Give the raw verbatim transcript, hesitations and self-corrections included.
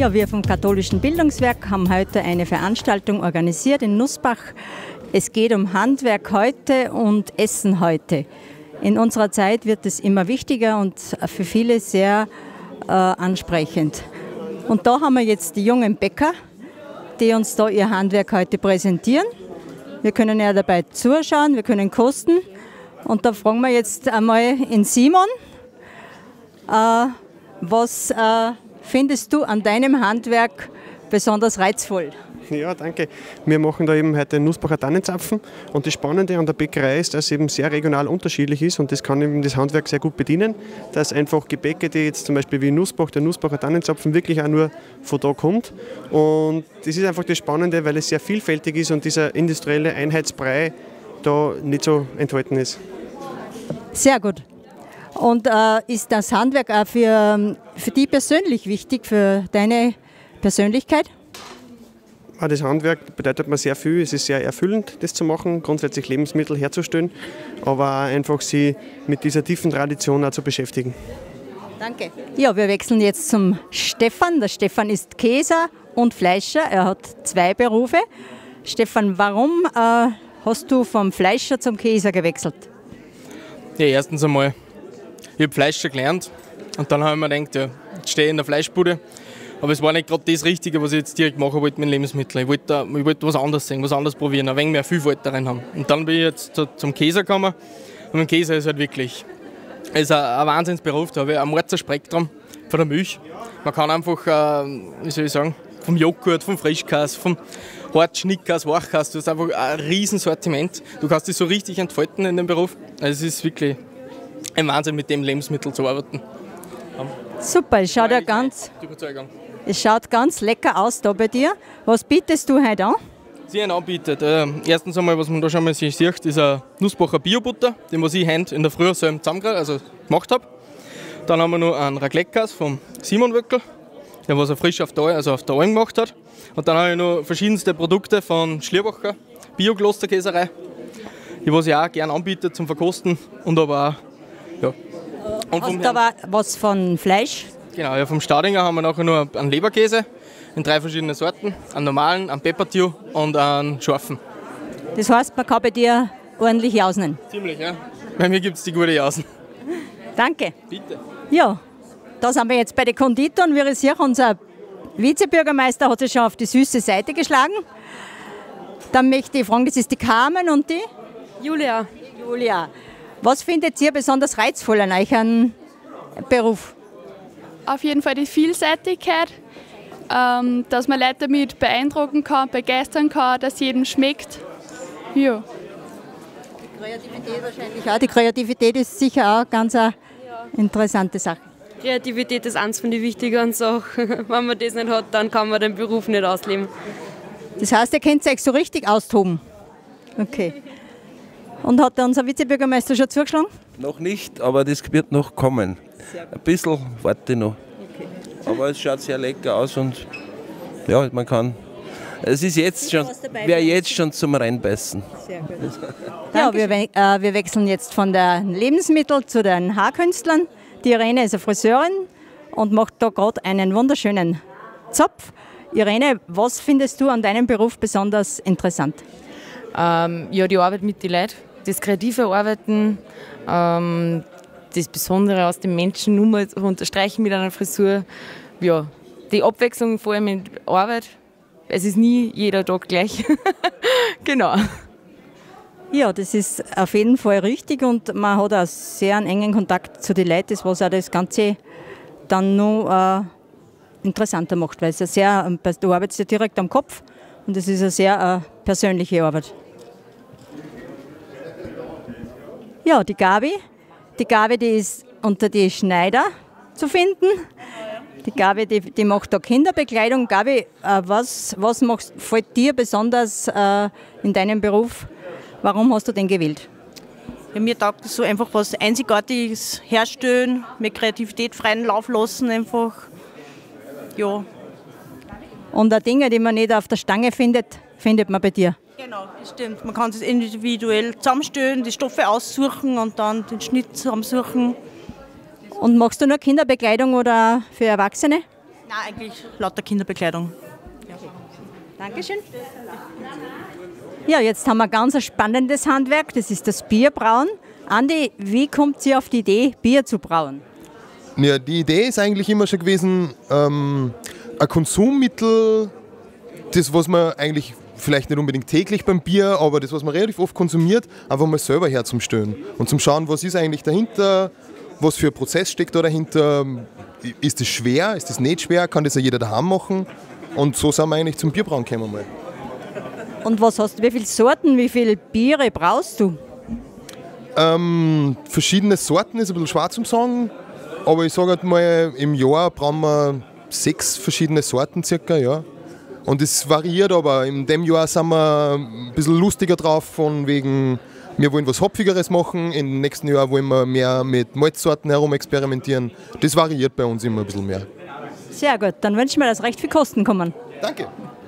Ja, wir vom Katholischen Bildungswerk haben heute eine Veranstaltung organisiert in Nussbach. Es geht um Handwerk heute und Essen heute. In unserer Zeit wird es immer wichtiger und für viele sehr äh, ansprechend. Und da haben wir jetzt die jungen Bäcker, die uns da ihr Handwerk heute präsentieren. Wir können ja dabei zuschauen, wir können kosten. Und da fragen wir jetzt einmal in Simon, äh, was äh, findest du an deinem Handwerk besonders reizvoll? Ja, danke. Wir machen da eben heute Nussbacher Tannenzapfen und das Spannende an der Bäckerei ist, dass es eben sehr regional unterschiedlich ist und das kann eben das Handwerk sehr gut bedienen, dass einfach Gebäcke, die jetzt zum Beispiel wie Nussbach, der Nussbacher Tannenzapfen wirklich auch nur von da kommt und das ist einfach das Spannende, weil es sehr vielfältig ist und dieser industrielle Einheitsbrei da nicht so enthalten ist. Sehr gut. Und äh, ist das Handwerk auch für, für dich persönlich wichtig, für deine Persönlichkeit? Das Handwerk bedeutet mir sehr viel. Es ist sehr erfüllend, das zu machen, grundsätzlich Lebensmittel herzustellen, aber auch einfach sie mit dieser tiefen Tradition auch zu beschäftigen. Danke. Ja, wir wechseln jetzt zum Stefan. Der Stefan ist Käser und Fleischer. Er hat zwei Berufe. Stefan, warum äh, hast du vom Fleischer zum Käser gewechselt? Ja, erstens einmal, ich habe Fleischer gelernt und dann habe ich mir gedacht, ja, jetzt stehe ich in der Fleischbude. Aber es war nicht gerade das Richtige, was ich jetzt direkt machen wollte mit Lebensmitteln. Ich wollte, ich wollte was anderes sehen, was anderes probieren, ein wenig mehr Vielfalt darin haben. Und dann bin ich jetzt zum Käse gekommen. Und der Käse ist halt wirklich es ist ein, ein Wahnsinnsberuf. Da habe ich ein Mordsspektrum von der Milch. Man kann einfach, äh, wie soll ich sagen, vom Joghurt, vom Frischkäse, vom Hartschnittkäse, Wachkäse, du hast einfach ein riesen Sortiment. Du kannst dich so richtig entfalten in dem Beruf. Also es ist wirklich ein Wahnsinn, mit dem Lebensmittel zu arbeiten. Super, es schaut ja ganz, es schaut ganz lecker aus da bei dir. Was bietest du heute an? Sie einen anbietet. Äh, erstens einmal, was man da schon mal sieht, ist ein Nussbacher Bio-Butter, den was ich heute in der Früh selber zusammen, also gemacht habe. Dann haben wir noch einen Raclette-Käse vom Simon Wöckel, der was er frisch auf der, also auf der Alm gemacht hat. Und dann habe ich noch verschiedenste Produkte von Schlierbacher Bio-Klosterkäserei, die was ich auch gerne anbiete zum Verkosten und aber auch, ja. Und Hast du aber was von Fleisch? Genau, ja, vom Staudinger haben wir nachher noch einen Leberkäse in drei verschiedenen Sorten, einen normalen, einen Pepperdew und einen scharfen. Das heißt, man kann bei dir ordentlich jausen? Ziemlich, ja. Bei mir gibt es die gute Jausen. Danke. Bitte. Ja, da sind wir jetzt bei den Konditoren. Wie ich sehe, unser Vizebürgermeister hat sich schon auf die süße Seite geschlagen. Dann möchte ich fragen, das ist die Carmen und die? Julia. Julia. Was findet ihr besonders reizvoll an euren Beruf? Auf jeden Fall die Vielseitigkeit, ähm, dass man Leute damit beeindrucken kann, begeistern kann, dass jedem schmeckt. Ja. Die Kreativität wahrscheinlich auch. Die Kreativität ist sicher auch eine ganz eine interessante Sache. Kreativität ist eines von den wichtigen Sachen. Wenn man das nicht hat, dann kann man den Beruf nicht ausleben. Das heißt, ihr könnt euch so richtig austoben? Okay. Und hat unser Vizebürgermeister schon zugeschlagen? Noch nicht, aber das wird noch kommen. Ein bisschen warte ich noch. Okay. Aber es schaut sehr lecker aus und ja, man kann. Es ist jetzt schon, wäre jetzt schon zum Reinbeißen. Sehr gut. Ja, wir, äh, wir wechseln jetzt von den Lebensmitteln zu den Haarkünstlern. Die Irene ist eine Friseurin und macht da gerade einen wunderschönen Zopf. Irene, was findest du an deinem Beruf besonders interessant? Ähm, ja, die Arbeit mit den Leuten, das kreative Arbeiten, ähm, das Besondere aus dem Menschen nur mal zu unterstreichen mit einer Frisur. Ja, die Abwechslung vor allem in der Arbeit. Es ist nie jeder Tag gleich. Genau. Ja, das ist auf jeden Fall richtig und man hat auch sehr einen engen Kontakt zu den Leuten, was auch das Ganze dann noch äh, interessanter macht, weil es ja sehr, du arbeitest ja direkt am Kopf und es ist eine sehr äh, persönliche Arbeit. Ja, die Gabi. Die Gabi, die ist unter die Schneider zu finden. Die Gabi, die, die macht da Kinderbekleidung. Gabi, äh, was, was machst, fällt dir besonders äh, in deinem Beruf? Warum hast du den gewählt? Ja, mir taugt es so einfach was Einzigartiges herstellen, mit Kreativität freien Lauf lassen einfach. Ja. Und auch Dinge, die man nicht auf der Stange findet, findet man bei dir? Genau, das stimmt. Man kann es individuell zusammenstellen, die Stoffe aussuchen und dann den Schnitt zusammensuchen. Und machst du nur Kinderbekleidung oder für Erwachsene? Nein, eigentlich lauter Kinderbekleidung. Dankeschön. Ja, jetzt haben wir ganz ein spannendes Handwerk, das ist das Bierbrauen. Andi, wie kommt ihr auf die Idee, Bier zu brauen? Ja, die Idee ist eigentlich immer schon gewesen, ähm, ein Konsummittel, das, was man eigentlich vielleicht nicht unbedingt täglich beim Bier, aber das, was man relativ oft konsumiert, einfach mal selber herzustellen und zum Schauen, was ist eigentlich dahinter, was für ein Prozess steckt da dahinter, ist das schwer, ist das nicht schwer, kann das ja jeder daheim machen und so sind wir eigentlich zum Bierbrauen gekommen mal. Und was hast du, wie viele Sorten, wie viele Biere brauchst du? Ähm, verschiedene Sorten ist ein bisschen schwer zum sagen, aber ich sage halt mal, im Jahr brauchen wir sechs verschiedene Sorten circa, ja. Und es variiert aber. In dem Jahr sind wir ein bisschen lustiger drauf, von wegen, wir wollen was Hopfigeres machen. Im nächsten Jahr wollen wir mehr mit Malzsorten herum experimentieren. Das variiert bei uns immer ein bisschen mehr. Sehr gut, dann wünschen wir, dass recht viel Kosten kommen. Danke.